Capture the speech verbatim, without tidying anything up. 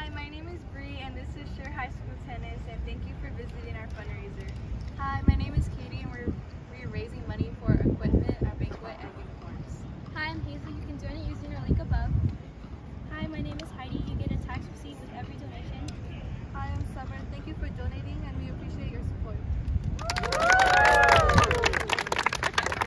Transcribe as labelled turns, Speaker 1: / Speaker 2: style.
Speaker 1: my name is Bree and this is Schurr High School Tennis, and thank you for visiting our fundraiser.